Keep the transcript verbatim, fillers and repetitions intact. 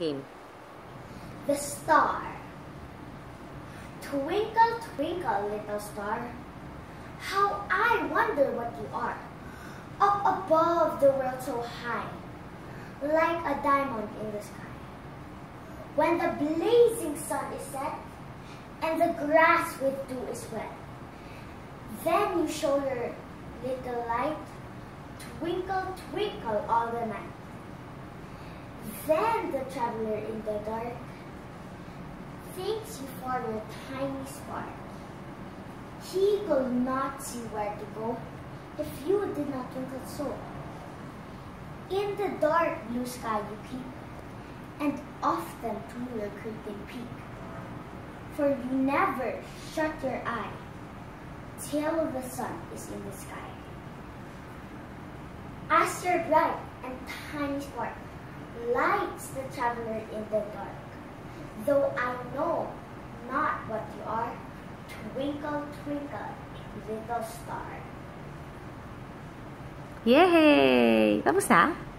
game. The star. Twinkle, twinkle, little star, how I wonder what you are. Up above the world so high, like a diamond in the sky. When the blazing sun is set, and the grass with dew is wet, then you show your little light, twinkle, twinkle all the night. Then the traveler in the dark thanks you for your tiny spark. He could not see where to go if you did not twinkle so. In the dark blue sky you keep, and often through your curtain peek. For you never shut your eye till the sun is in the sky. As your bright and tiny spark lights the traveler in the dark, though I know not what you are, twinkle, twinkle, little star. Yay! Tapos na?